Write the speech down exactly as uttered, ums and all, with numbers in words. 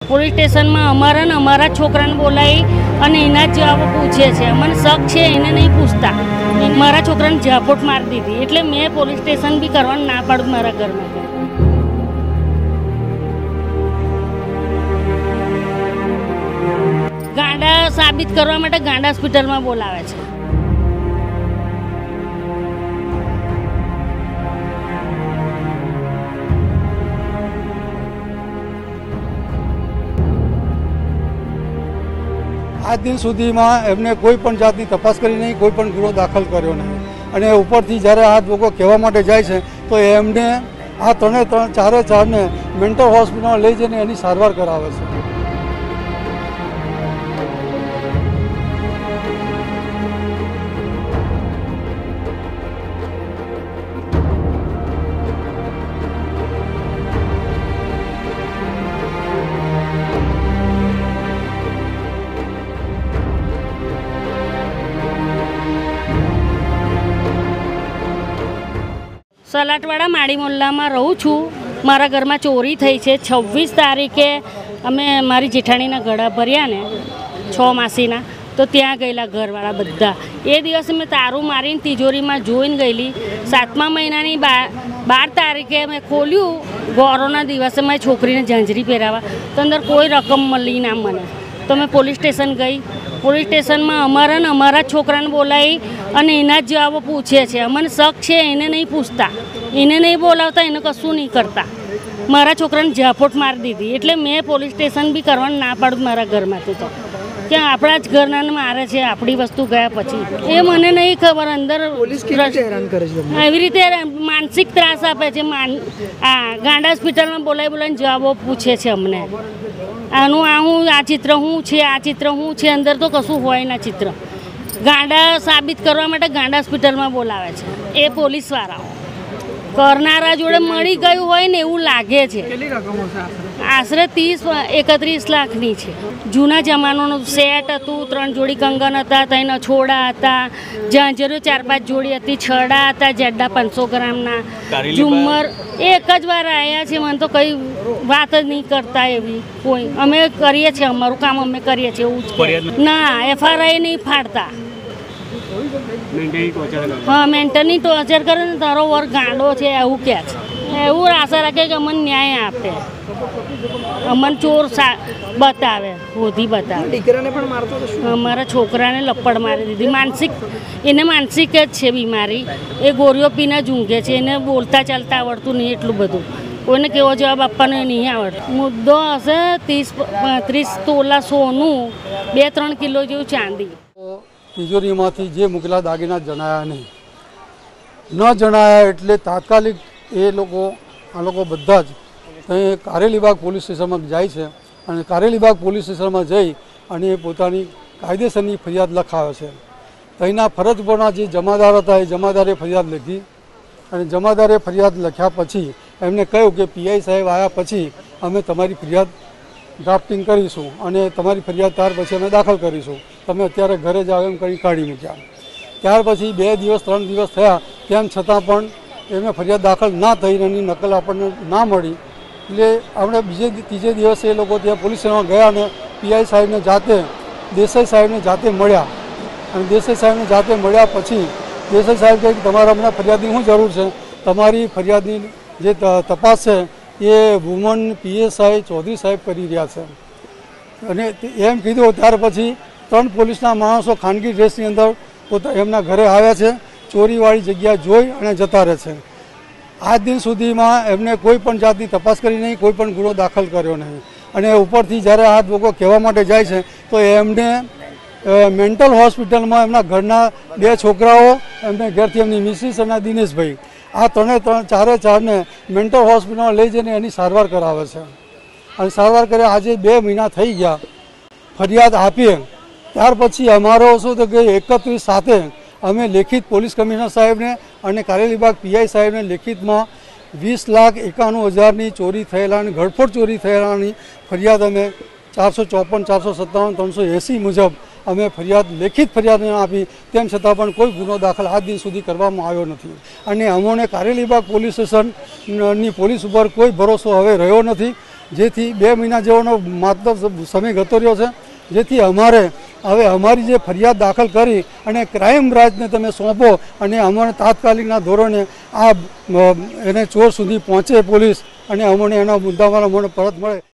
Police સ્ટેશનમાં અમારા ને અમારા છોકરાને બોલાવી અને એના જ જવાબો પૂછે છે। અમને શક છે એને નહીં પૂછતા। મારા છોકરાને ઝાપટ મારી દીધી એટલે મેં પોલીસ સ્ટેશન બી કરવાનું ના પાડું મારા ઘરમાં। ગાંડા સાબિત કરવા માટે ગાંડા હોસ્પિટલમાં બોલાવે છે। आज दिन सुधी में एमने कोई पण जातनी तपास करी नहीं, कोई पण गुनो दाखल कर्यो नहीं। अने उपरथी ज्यारे आ लोको कहेवा माटे जाय छे तो एमने आ त्रणे त्रण चारे चार ने मेंटल होस्पिटल लई जईने एनी सारवार करावे छे। सलाटवाड़ा माड़ी मोहल्ला में रहूँ छूँ। मारा घर में चोरी थई छे। छब्बीस तारीखे अमे मारी जेठाणीना गळा भर्या ने छ मासीना तो त्यां गयेला घरवाळा बधा। ए दिवस मैं तारू मारीने तिजोरी में जोईने गयेली। सातमा महीनानी बार तारीखे मैं खोल्यू गौरोना दिवसे मैं छोकरीने झांझरी पहेरावा तो अंदर कोई रकम मळी ना मने। तो मैं पोलीस स्टेशन गई। पोलीस स्टेशन में अमारा ने अमारा छोकराने बोलावी अने एना ज जवाबो पूछे छे। अमने शक छे एने नहीं पूछता, एने नहीं बोलावता, एने कशुं नहीं करता। मारा छोकराने झापट मारी दीधी એટલે मैं पोलीस स्टेशन भी करवानुं ना पाडुं मारा घरमांथी। तो કે આપણા જ ઘરના મારે છે આપણી વસ્તુ ગયા પછી એ મને નહીં ખબર। અંદર પોલીસ કેવી હેરાન કરે છે તમને? એવી રીતે માનસિક ત્રાસ આપે છે। આ ગાંડા હોસ્પિટલમાં બોલાવી બોલાવીને જવાબો પૂછે છે અમને। આનું આ હું આ ચિત્ર હું છે, આ ચિત્ર હું છે, અંદર તો કશું હોય ના ચિત્ર। ગાંડા સાબિત કરવા માટે ગાંડા હોસ્પિટલમાં બોલાવે છે એ પોલીસવાળાઓ। करनारा जोड़े मळी गयुं होय ने एवुं लागे छे। કેટલી રકમ હશે આશરે? आश्रे तीस एकत्रीस लाखनी छे। जूना जमानाનું सेट હતું, ત્રણ જોડી કંગન હતા, ત્રણ અછોડા હતા, ઝાંઝરીઓ ચાર પાંચ જોડી હતી, છડા હતા જેડા પાંચસો ગ્રામના, ઝુમ્મર એક જ વાર આવ્યા છે। મને તો કઈ વાત જ નહીં કરતા એવી કોઈ। અમે કરીએ છીએ અમારું કામ અમે કરીએ છીએ એવું જ। ના એફઆરઆઈ નહીં ફાડતા। हाँ मेंटली टॉर्चर करे ने तारो वर गांडो छे एवं क्या छे। एवं आशा रखे कि अमन न्याय आपे, अमन चोर बतावे, होधी बतावे। दीकराने पण मारतो तो शुं? अमारा छोकराने लपड़ मारी दीधी। मानसिक एने मानसिक ज छे बीमारी। ए गोरियो पीने जूंघे छे, एने बोलता चालता आवड़तुं नहीं एटलुं बधुं। कोईने केवो जवाब आपवानो नहीं आवड़तो। मुद्दो हशे तीस पैंतीस तोला सोનું, બે ત્રણ કિલો જેવું ચાંદી। तिजोरी में जे मूकेला दागीना जणाया नहीं, न जणाया एटले तात्कालिक ए लोको आ लोको बधा ज तहीं कारेलीबाग पोलीस स्टेशन में जाय छे अने कारेलीबाग पोलीस स्टेशन में जई अने पोतानी कायदेसरनी फरियाद लखावे छे। तहींना फरज परना जे जमादार हता ए जमादारे फरियाद लखी अने जमादारे फरियाद लख्या पछी एमणे कह्युं के पीआई साहेब आया पछी अमे तमारी फरियाद ड्राफ्टिंग करीशुं अने तमारी फरियाद त्यार पछी अमे दाखल करीशुं, तमे अत्यारे घरे जाओ एम करी काढी मूक्या। त्यार पछी बे दिवस त्रण दिवस थया तेम छतां पण एमणे फरियाद दाखल ना थई, एनी नकल आपणने ना मळी એટલે આપણે બીજે ત્રીજે દિવસે એ લોકો ત્યાં પોલીસ સ્ટેશનમાં ગયા અને પીઆઈ સાહેબને જાતે દેસાઈ સાહેબને જાતે મળ્યા અને દેસાઈ સાહેબને જાતે મળ્યા પછી દેસાઈ સાહેબ કહે કે તમારે અમને ફરિયાદની શું જરૂર છે? તમારી ફરિયાદની જે તપાસ છે એ વુમન પીએસઆઈ ચૌધરી સાહેબ કરી રહ્યા છે અને એમ કીધું। ત્યાર પછી ત્રણ પોલીસના માણસો ખાનગી ડ્રેસની અંદર પોતા એમના ઘરે આવ્યા છે, ચોરીવાળી જગ્યા જોઈ અને જતા રહે છે। आज दिन सुधी में एमने कोई पण जातनी तपास करी नहीं, कोई पण गुनो दाखल कर्यो नहीं। अने उपरथी ज्यारे आ लोको कहेवा माटे जाय छे तो एमने मेंटल होस्पिटल में एमना घरना बे छोकराओ, एमने घरथी एमनी मिसिस अने दिनेश भाई आ त्रणे त्रण चारे चार ने मेंटल होस्पिटल में लई जईने एनी सारवार करावे छे अने सारवार करे आजे बे महीना थई गया। फरियाद आपी त्यार पछी अमारो शुं तो के एकत्रीस साते अमे लेखित पोलीस कमिश्नर साहेब ने अने कारेलीबाग पीआई साहेब ने लिखित में वीस लाख एकाणु हज़ार की चोरी थयेला घड़फोड़ चोरी थयेलानी फरियाद अमे चार सौ चौपन चार सौ सत्तावन त्रण सौ एसी मुजब अमे फरियाद लेखित फरियाद आपी, तेम छतां पण कोई गुनो दाखल आज दिन सुधी करवामां आव्यो नथी अने अमोने कारेलीबाग पोलीस स्टेशननी पोलीस पर कोई भरोसो हवे रह्यो नथी। જેથી બે મહિના જેવાનો માત્ર સમય ગતો રહ્યો છે, જેથી અમારે હવે અમારી જે ફરિયાદ દાખલ કરી અને ક્રાઇમ બ્રાન્ચને તમે સોંપો અને અમને તાત્કાલિકના ધોરણે આ એને ચોર સુધી પહોંચે પોલીસ અને અમને એના મુદ્દામાલ અમને પરત મળે.